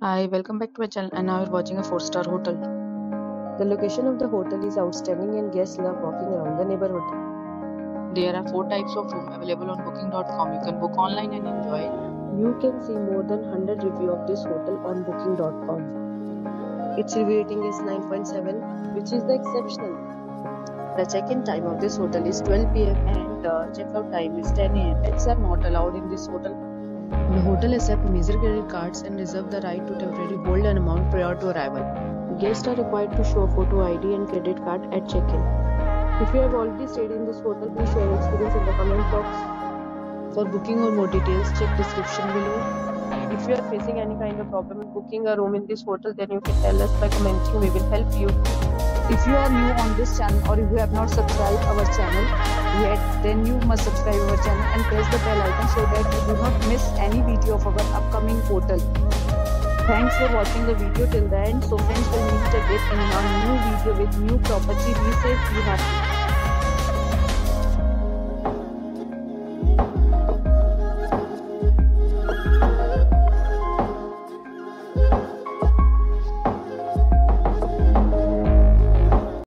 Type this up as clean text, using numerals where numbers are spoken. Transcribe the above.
Hi, welcome back to my channel and now you're watching a 4-star hotel. The location of the hotel is outstanding and guests love walking around the neighborhood. There are 4 types of room available on booking.com. You can book online and enjoy it. You can see more than 100 reviews of this hotel on booking.com. Its review rating is 9.7, which is the exceptional. The check-in time of this hotel is 12 p.m. and the check-out time is 10 a.m. Pets are not allowed in this hotel. The hotel accepts major credit cards and reserves the right to temporarily hold an amount prior to arrival. Guests are required to show photo ID and credit card at check-in. If you have already stayed in this hotel, please share your experience in the comment box. For booking or more details, check description below. If you are facing any kind of problem in booking a room in this hotel, then you can tell us by commenting. We will help you. If you are new on this channel or if you have not subscribed our channel yet, then you must subscribe our channel and press the bell icon so that you do not miss any video of our upcoming hotel. Thanks for watching the video till the end. So friends, will meet again in a new video with new property. Be safe, be happy.